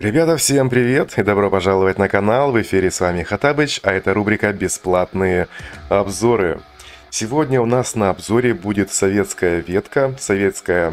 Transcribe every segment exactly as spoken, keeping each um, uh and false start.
Ребята, всем привет и добро пожаловать на канал. В эфире с вами Хатабыч, а это рубрика «Бесплатные обзоры». Сегодня у нас на обзоре будет советская ветка, советская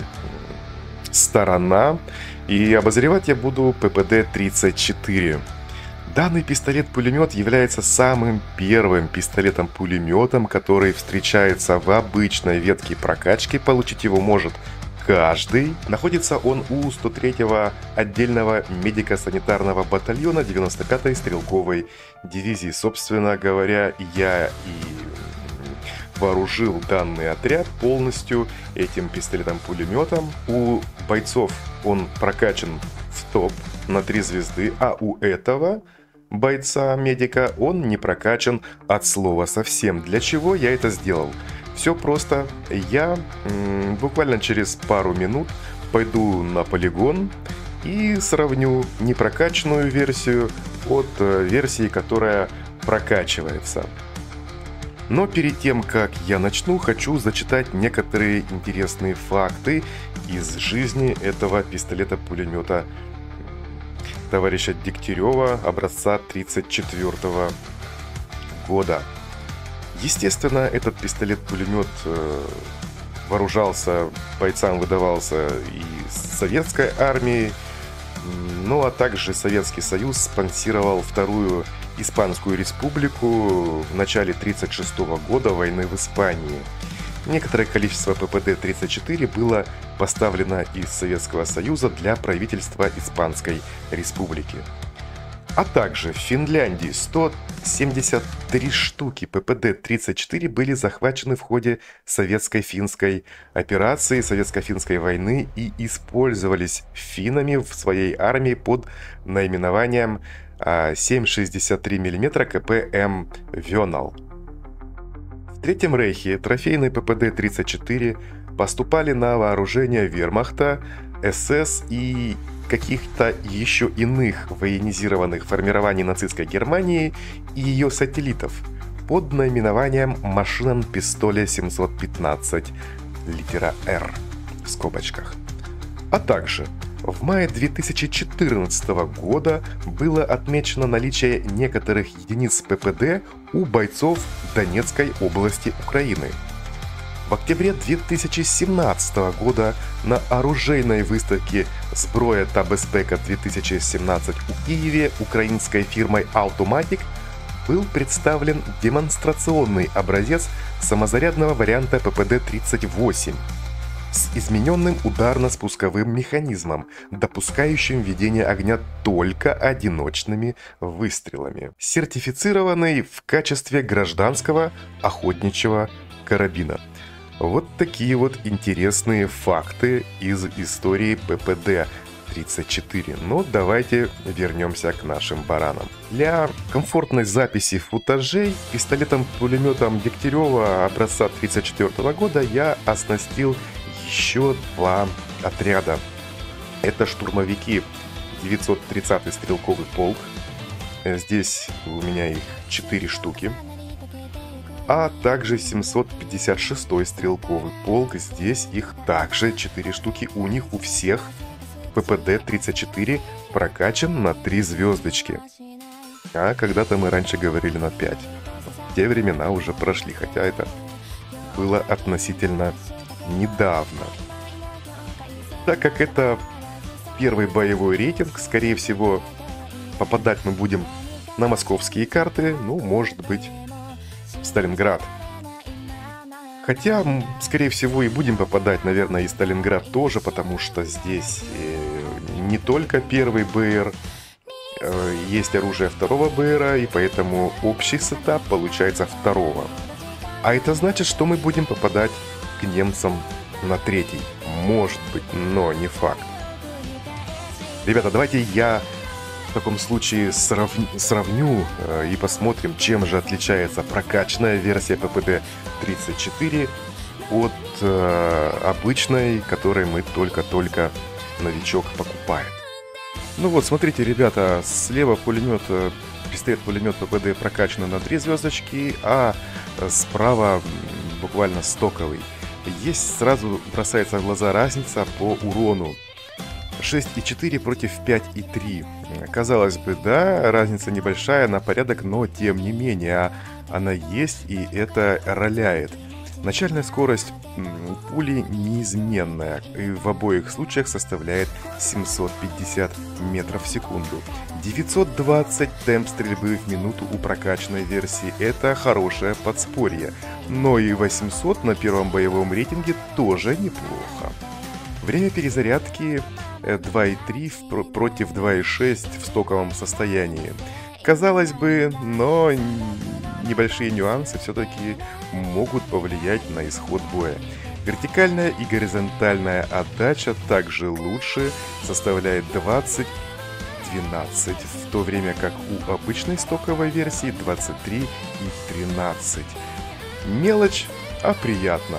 сторона, и обозревать я буду пэ пэ дэ тридцать четыре. Данный пистолет-пулемет является самым первым пистолетом-пулеметом, который встречается в обычной ветке прокачки. Получить его может каждый. Находится он у сто третьего отдельного медико-санитарного батальона девяносто пятой стрелковой дивизии. Собственно говоря, я и вооружил данный отряд полностью этим пистолетом-пулеметом. У бойцов он прокачан в топ на три звезды, а у этого бойца-медика он не прокачан от слова совсем. Для чего я это сделал? Все просто. Я м, буквально через пару минут пойду на полигон и сравню непрокачанную версию от э, версии, которая прокачивается. Но перед тем, как я начну, хочу зачитать некоторые интересные факты из жизни этого пистолета-пулемета товарища Дегтярева образца тридцать четвёртого года. Естественно, этот пистолет-пулемет э, вооружался, бойцам выдавался и советской армией, ну а также Советский Союз спонсировал Вторую Испанскую Республику в начале тридцать шестого года войны в Испании. Некоторое количество пэ пэ дэ тридцать четыре было поставлено из Советского Союза для правительства Испанской Республики. А также в Финляндии сто семьдесят три штуки пэ пэ дэ тридцать четыре были захвачены в ходе советско-финской операции, советско-финской войны и использовались финнами в своей армии под наименованием семь шестьдесят три миллиметра ка пэ эм Вёнал. В Третьем Рейхе трофейные пэ пэ дэ тридцать четыре поступали на вооружение вермахта, эс эс и каких-то еще иных военизированных формирований нацистской Германии и ее сателлитов под наименованием машинен-пистоля семьсот пятнадцать, литера «Р» в скобочках. А также в мае две тысячи четырнадцатого года было отмечено наличие некоторых единиц пэ пэ дэ у бойцов Донецкой области Украины. В октябре две тысячи семнадцатого года на оружейной выставке «Зброя та безпека две тысячи семнадцать» у Киеве украинской фирмой Automatic был представлен демонстрационный образец самозарядного варианта пэ пэ дэ тридцать восемь с измененным ударно-спусковым механизмом, допускающим ведение огня только одиночными выстрелами, сертифицированный в качестве гражданского охотничьего карабина. Вот такие вот интересные факты из истории пэ пэ дэ тридцать четыре. Но давайте вернемся к нашим баранам. Для комфортной записи футажей пистолетом-пулеметом Дегтярева образца тридцать четвёртого года я оснастил еще два отряда. Это штурмовики девятьсот тридцатый стрелковый полк. Здесь у меня их четыре штуки. А также семьсот пятьдесят шестой стрелковый полк. Здесь их также четыре штуки. У них у всех пэ пэ дэ тридцать четыре прокачан на три звездочки. А когда-то мы раньше говорили на пять. Те времена уже прошли, хотя это было относительно недавно. Так как это первый боевой рейтинг, скорее всего, попадать мы будем на московские карты, ну, может быть, Сталинград. Хотя, скорее всего, и будем попадать, наверное, и Сталинград тоже, потому что здесь не только первый бэ эр, есть оружие второго бэ эра, и поэтому общий сетап получается второго. А это значит, что мы будем попадать к немцам на третий. Может быть, но не факт. Ребята, давайте я в таком случае сравню, сравню э, и посмотрим, чем же отличается прокачанная версия пэ пэ дэ тридцать четыре от э, обычной, которой мы только-только новичок покупает. Ну вот, смотрите, ребята, слева пулемет, пистолет-пулемет пэ пэ дэ прокачан на три звездочки, а справа буквально стоковый. Есть, сразу бросается в глаза разница по урону. шесть и четыре против пять и три. Казалось бы, да, разница небольшая на порядок, но тем не менее она есть, и это роляет. Начальная скорость пули неизменная и в обоих случаях составляет семьсот пятьдесят метров в секунду. девятьсот двадцать темп стрельбы в минуту у прокачанной версии – это хорошее подспорье, но и восемьсот на первом боевом рейтинге тоже неплохо. Время перезарядки два и три против два и шесть в стоковом состоянии. Казалось бы, но небольшие нюансы все-таки могут повлиять на исход боя. Вертикальная и горизонтальная отдача также лучше, составляет двадцать двенадцать, в то время как у обычной стоковой версии двадцать три и тринадцать. Мелочь, а приятно.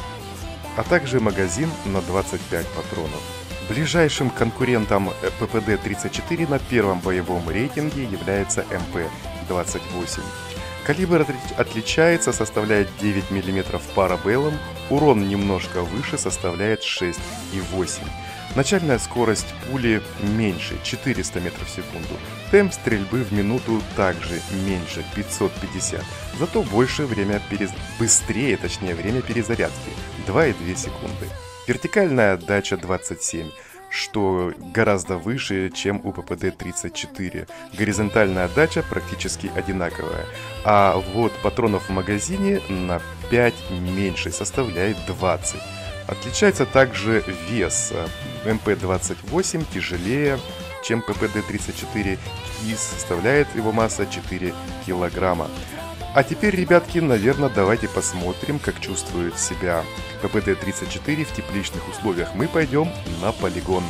А также магазин на двадцать пять патронов. Ближайшим конкурентом пэ пэ дэ тридцать четыре на первом боевом рейтинге является эм пэ двадцать восемь. Калибр отличается, составляет девять миллиметров парабеллум, урон немножко выше, составляет шесть и восемь. Начальная скорость пули меньше, четыреста метров в секунду. Темп стрельбы в минуту также меньше, пятьсот пятьдесят. Зато больше время перез... быстрее, точнее, время перезарядки, два и две секунды. Вертикальная отдача двадцать семь, что гораздо выше, чем у пэ пэ дэ тридцать четыре. Горизонтальная отдача практически одинаковая. А вот патронов в магазине на пять меньше, составляет двадцать. Отличается также вес. эм пэ двадцать восемь тяжелее, чем пэ пэ дэ тридцать четыре, и составляет его масса четыре килограмма. А теперь, ребятки, наверное, давайте посмотрим, как чувствует себя пэ пэ дэ тридцать четыре в тепличных условиях. Мы пойдем на полигон.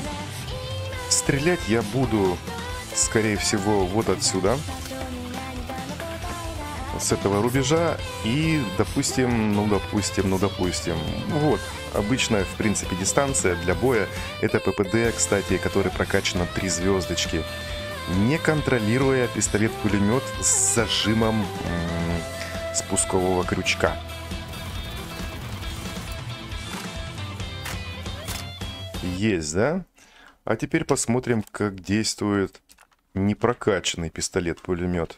Стрелять я буду, скорее всего, вот отсюда, с этого рубежа, и, допустим, ну, допустим, ну, допустим, вот, обычная, в принципе, дистанция для боя. Это пэ пэ дэ, кстати, который прокачан на три звездочки, не контролируя пистолет-пулемет с зажимом м-м, спускового крючка. Есть, да? А теперь посмотрим, как действует непрокачанный пистолет-пулемет.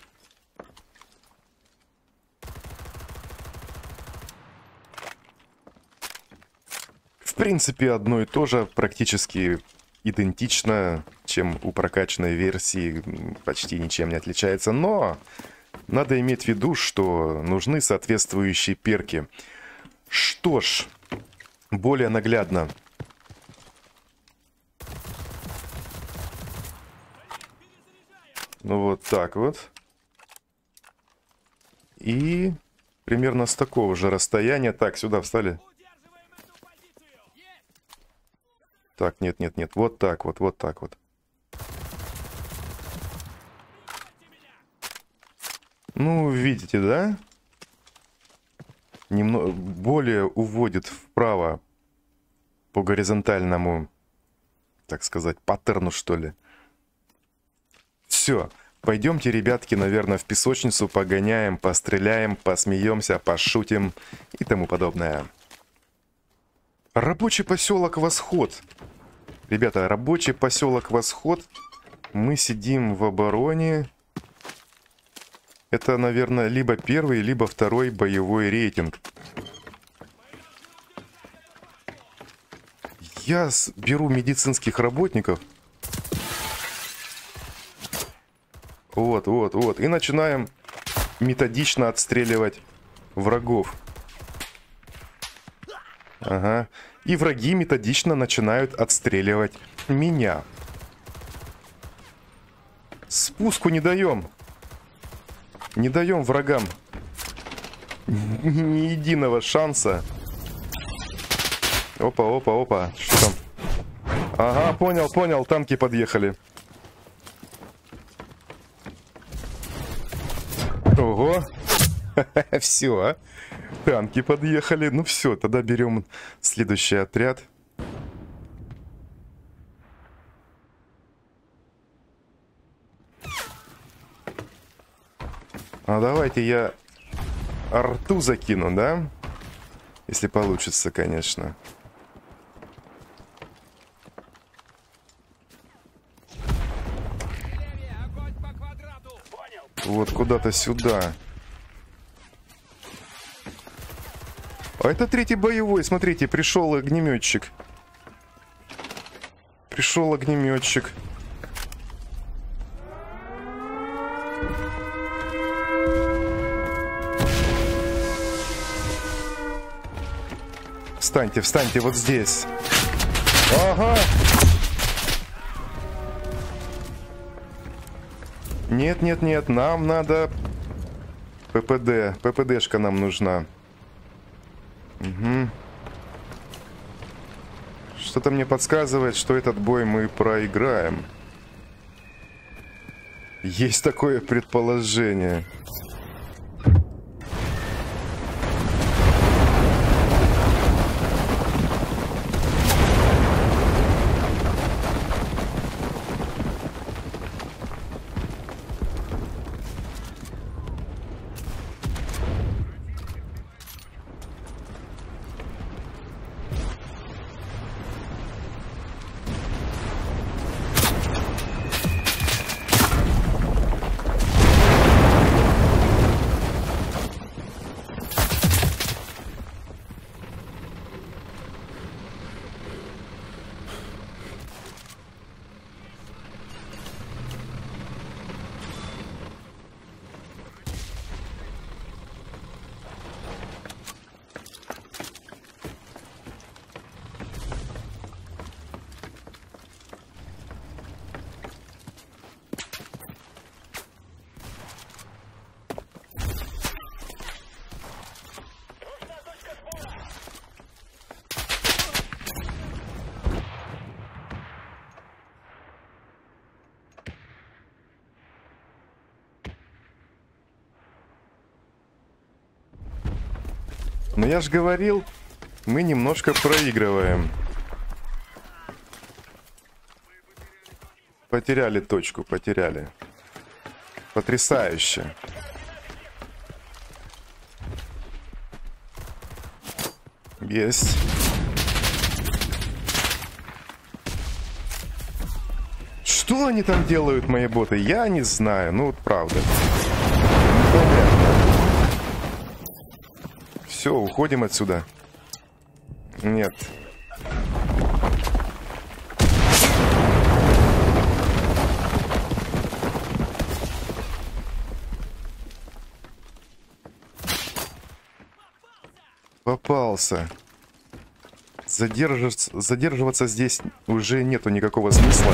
В принципе, одно и то же, практически идентично, чем у прокачанной версии, почти ничем не отличается, но надо иметь в виду, что нужны соответствующие перки. Что ж, более наглядно. Ну вот так вот. И примерно с такого же расстояния. Так, сюда встали. Так, нет, нет, нет. Вот так вот, вот так вот. Ну, видите, да? Немного более уводит вправо по горизонтальному, так сказать, паттерну, что ли. Все. Пойдемте, ребятки, наверное, в песочницу погоняем, постреляем, посмеемся, пошутим и тому подобное. Рабочий поселок Восход. Ребята, рабочий поселок Восход. Мы сидим в обороне. Это, наверное, либо первый, либо второй боевой рейтинг. Я беру медицинских работников. Вот, вот, вот. И начинаем методично отстреливать врагов. Ага. И враги методично начинают отстреливать меня. Спуску не даем. Не даем врагам ни единого шанса. Опа, опа, опа. Что там? Ага, понял, понял. Танки подъехали. Ого. Все. Танки подъехали. Ну все, тогда берем следующий отряд. А давайте я арту закину, да? Если получится, конечно. Вот куда-то сюда. А это третий боевой. Смотрите, пришел огнеметчик. Пришел огнеметчик. Встаньте, встаньте вот здесь. Ага. Нет, нет, нет, нам надо ППД. ППДшка нам нужна. Угу. Что-то мне подсказывает, что этот бой мы проиграем. Есть такое предположение. Но я же говорил, мы немножко проигрываем. Потеряли точку, потеряли. Потрясающе. Есть. Что они там делают, мои боты? Я не знаю, ну вот правда. Непонятно. Все, уходим отсюда. Нет. Попался. Задерживаться, задерживаться здесь уже нету никакого смысла.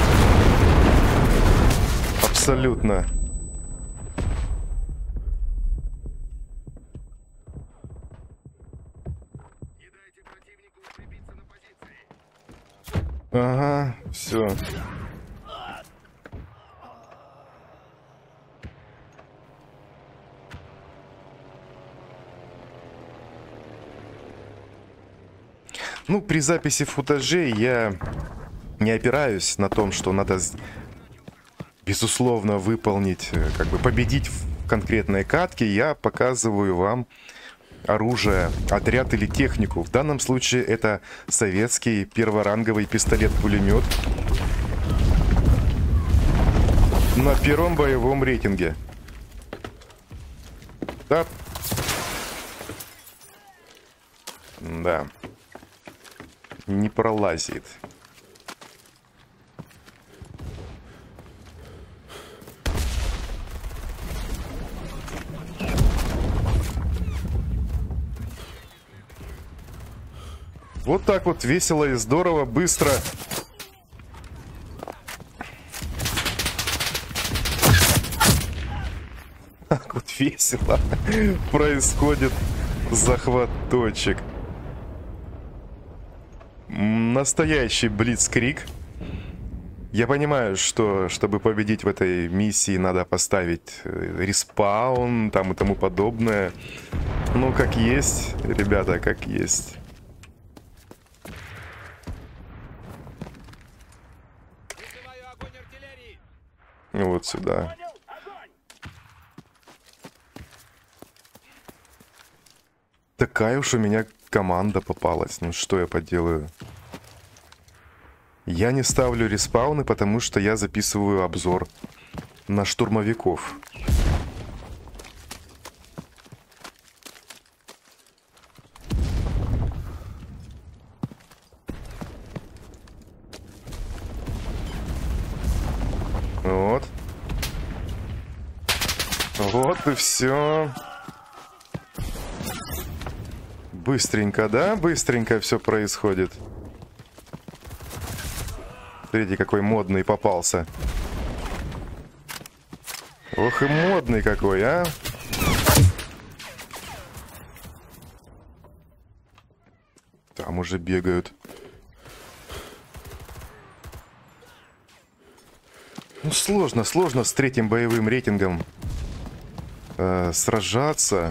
Абсолютно. Ага, все. Ну, при записи футажей я не опираюсь на том, что надо, безусловно, выполнить, как бы победить в конкретной катке. Я показываю вам оружие, отряд или технику. В данном случае это советский перворанговый пистолет-пулемет на первом боевом рейтинге. Да. Да. Не пролазит. Вот так вот весело и здорово, быстро. Так вот весело происходит захват точек. Настоящий блицкриг. Я понимаю, что чтобы победить в этой миссии, надо поставить респаун там и тому подобное. Ну, как есть, ребята, как есть. Вот сюда. Такая уж у меня команда попалась. Ну что я поделаю? Я не ставлю респауны, потому что я записываю обзор на штурмовиков. Вот и все. Быстренько, да? Быстренько все происходит. Смотрите, какой модный попался. Ох и модный какой, а! Там уже бегают. Ну, сложно, сложно с третьим боевым рейтингом э, сражаться.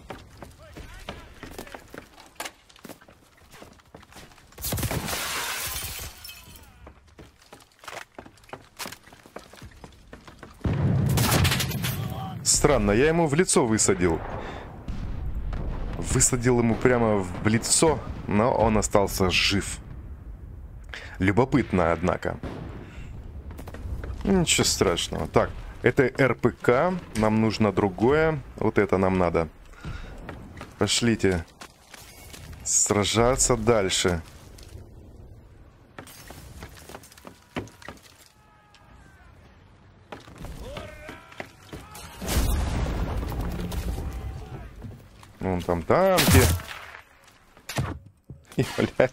Странно, я ему в лицо высадил. Высадил ему прямо в лицо, но он остался жив. Любопытно, однако. Ничего страшного. Так, это эр пэ ка. Нам нужно другое. Вот это нам надо. Пошлите сражаться дальше. Вон там танки. И, бля.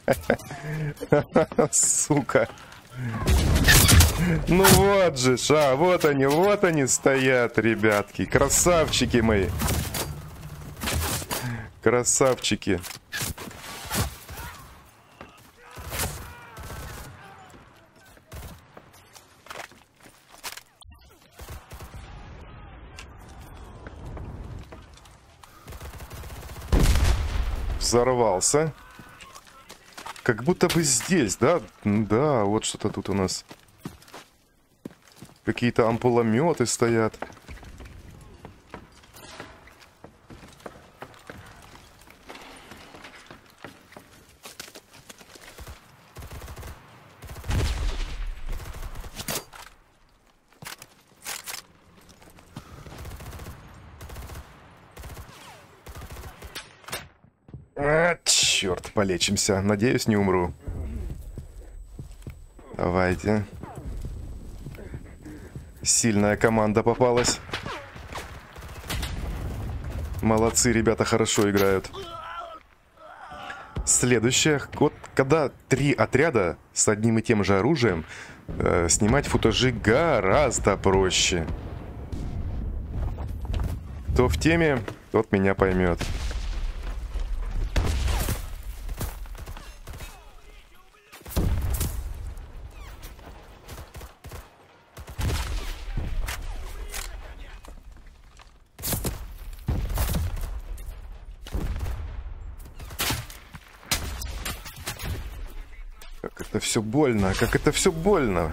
Сука. Ну вот же, ша, вот они, вот они стоят, ребятки. Красавчики мои. Красавчики. Взорвался. Как будто бы здесь, да? Да, вот что-то тут у нас. Какие-то ампулометы стоят. А, черт, полечимся. Надеюсь, не умру. Давайте. Сильная команда попалась. Молодцы, ребята, хорошо играют. Следующее. Вот когда три отряда с одним и тем же оружием, э, снимать футажи гораздо проще. Кто в теме, тот меня поймет. Как это все больно, как это все больно.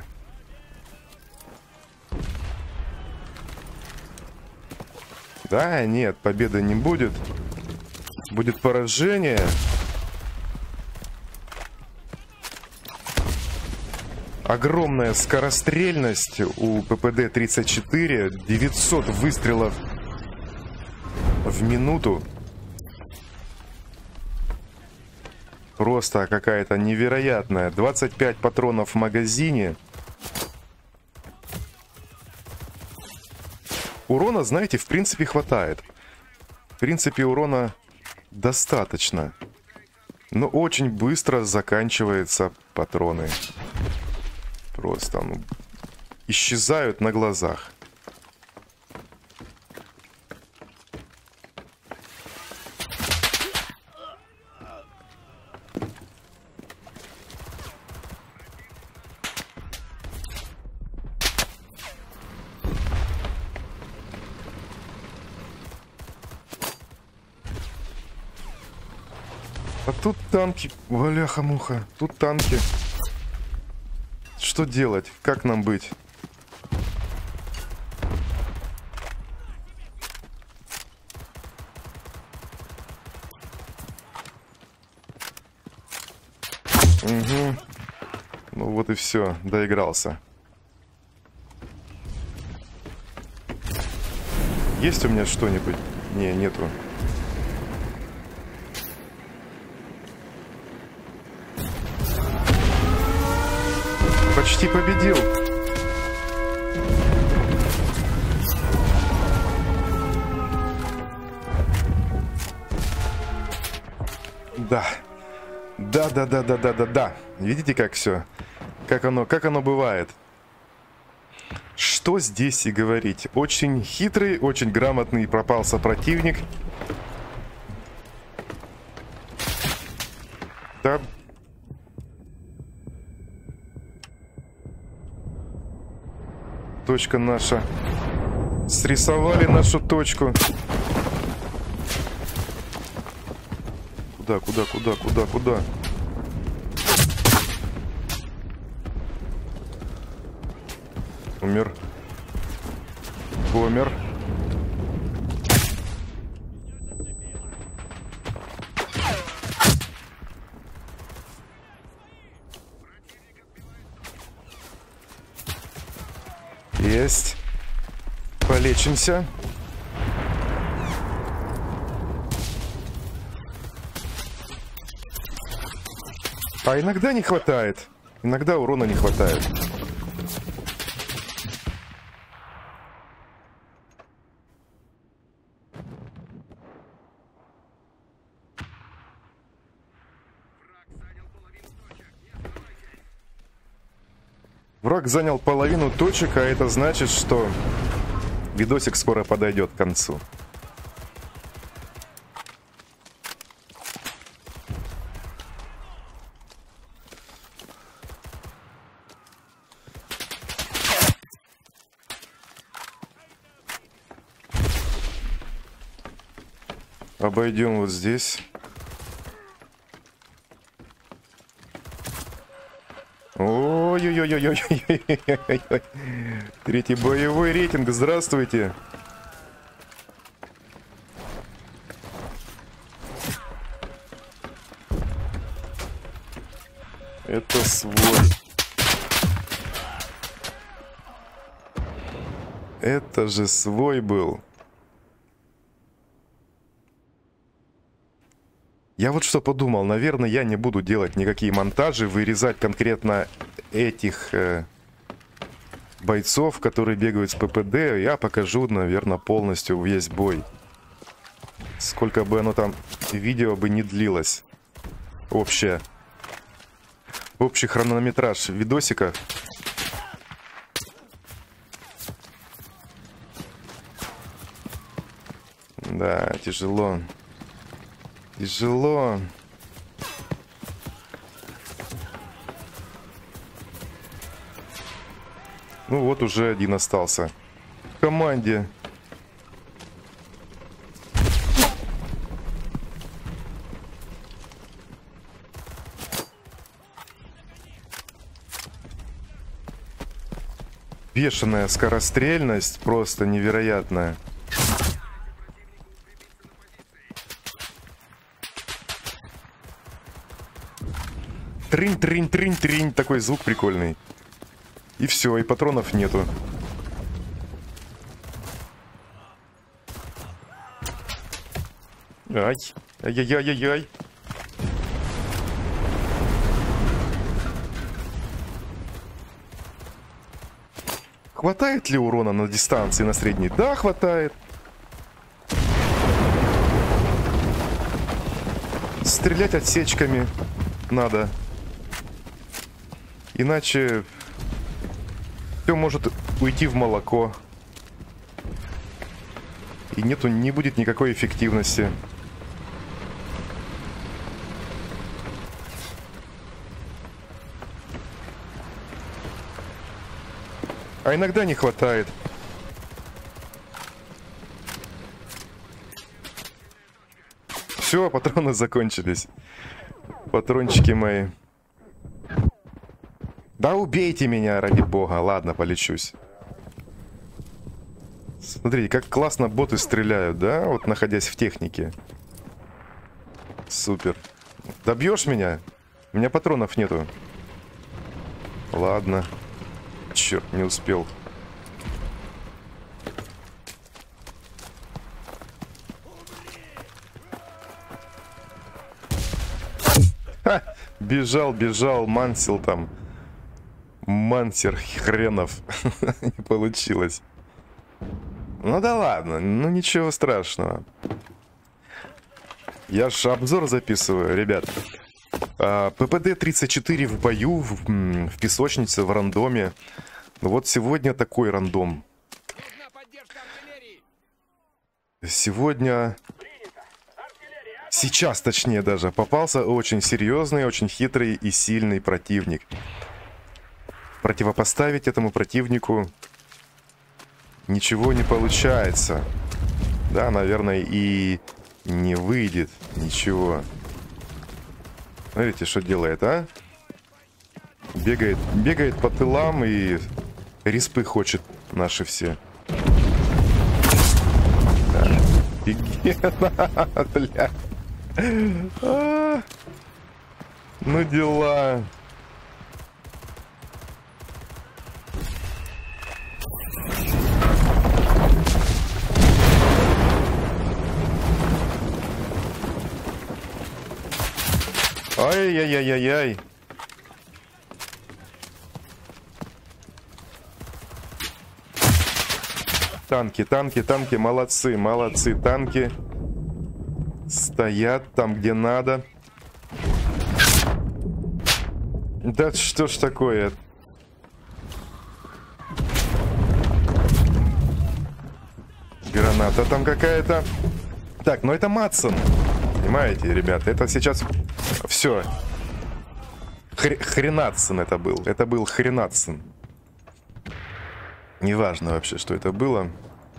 Да, нет, победы не будет. Будет поражение. Огромная скорострельность у пэ пэ дэ тридцать четыре. девятьсот выстрелов в минуту. Просто какая-то невероятная. двадцать пять патронов в магазине. Урона, знаете, в принципе хватает. В принципе, урона достаточно. Но очень быстро заканчиваются патроны. Просто ну, исчезают на глазах. А тут танки, валяха-муха, тут танки. Что делать? Как нам быть? Угу. Ну вот и все, доигрался. Есть у меня что-нибудь? Не, нету. Почти победил. Да. Да, да, да, да, да, да, да. Видите, как все? Как оно, как оно бывает? Что здесь и говорить? Очень хитрый, очень грамотный пропался противник. Да. Точка наша. Срисовали нашу точку. Куда, куда, куда, куда, куда? Умер. Умер. Есть. Полечимся. А иногда не хватает. Иногда урона не хватает. Враг занял половину точек, а это значит, что видосик скоро подойдет к концу. Обойдем вот здесь. Ой-ой-ой-ой-ой-ой-ой-ой. Третий боевой рейтинг. Здравствуйте. Это свой. Это же свой был. Я вот что подумал, наверное, я не буду делать никакие монтажи, вырезать конкретно этих э, бойцов, которые бегают с ППД. Я покажу, наверное, полностью весь бой. Сколько бы оно там видео бы не длилось. Общее. Общий хронометраж видосика. Да, тяжело. Тяжело. Ну вот уже один остался. В команде. Бешеная скорострельность, просто невероятная. Тринь-тринь-тринь-тринь. Такой звук прикольный. И все, и патронов нету. Ай. Ай-яй-яй-яй-яй. Хватает ли урона на дистанции, на средней? Да, хватает. Стрелять отсечками надо. Иначе все может уйти в молоко. И нету, не будет никакой эффективности. А иногда не хватает. Все, патроны закончились. Патрончики мои. Да убейте меня, ради бога. Ладно, полечусь. Смотрите, как классно боты стреляют, да? Вот находясь в технике. Супер. Добьешь меня? У меня патронов нету. Ладно. Черт, не успел. Ха! Бежал, бежал, мансил там. Мансер хренов. Не получилось. Ну да ладно, ну ничего страшного. Я ж обзор записываю, ребят. А, ППД тридцать четыре в бою, в, в песочнице, в рандоме. Вот сегодня такой рандом. Сегодня... Сейчас, точнее, даже попался очень серьезный, очень хитрый и сильный противник. Противопоставить этому противнику ничего не получается. Да, наверное, и не выйдет ничего. Смотрите, что делает, а? Бегает, бегает по тылам и респы хочет наши все. Да. Офигенно, бля. А, ну дела. Ай-яй-яй-яй-яй. Танки, танки, танки, молодцы, молодцы, танки. Стоят там, где надо. Да что ж такое? Граната там какая-то. Так, ну это Матсон. Понимаете, ребята, это сейчас все. Хр Хренатсон это был. Это был Хренатсон. Неважно вообще, что это было.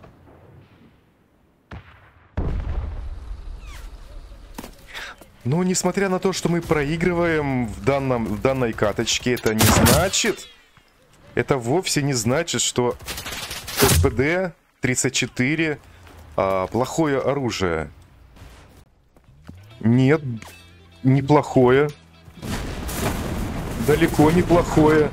Но несмотря на то, что мы проигрываем в, данном, в данной каточке, это не значит... Это вовсе не значит, что ППД тридцать четыре а, плохое оружие. Нет, неплохое. Далеко неплохое.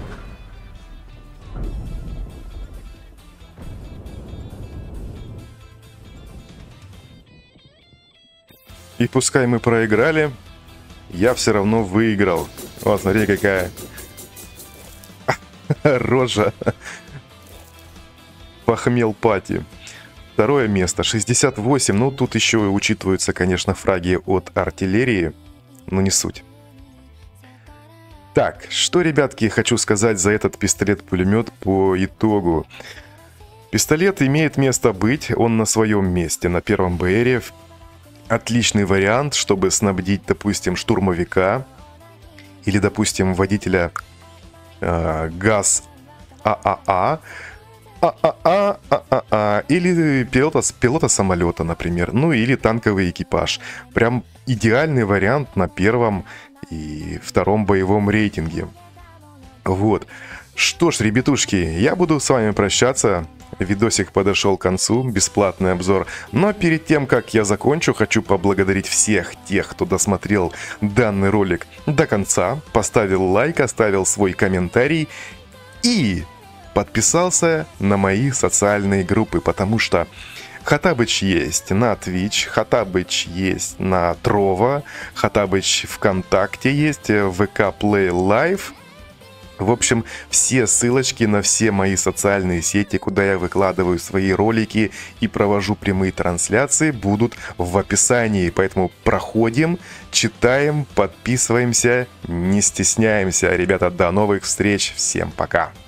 И пускай мы проиграли, я все равно выиграл. Вот, смотри, какая рожа. Похмел пати. Второе место, шестьдесят восемь. Ну, тут еще учитываются, конечно, фраги от артиллерии. Но не суть. Так, что, ребятки, хочу сказать за этот пистолет-пулемет по итогу. Пистолет имеет место быть, он на своем месте, на первом БРе. Отличный вариант, чтобы снабдить, допустим, штурмовика или, допустим, водителя э, ГАЗ ААА, ААА, ААА, или пилота, пилота самолета, например, ну или танковый экипаж. Прям идеальный вариант на первом и втором боевом рейтинге. Вот. Что ж, ребятушки, я буду с вами прощаться. Видосик подошел к концу, бесплатный обзор. Но перед тем, как я закончу, хочу поблагодарить всех тех, кто досмотрел данный ролик до конца, поставил лайк, оставил свой комментарий и подписался на мои социальные группы, потому что Хатабыч есть на Twitch, Хатабыч есть на Trovo, Хатабыч ВКонтакте есть, ВК Play Live. В общем, все ссылочки на все мои социальные сети, куда я выкладываю свои ролики и провожу прямые трансляции, будут в описании. Поэтому проходим, читаем, подписываемся, не стесняемся. Ребята, до новых встреч, всем пока!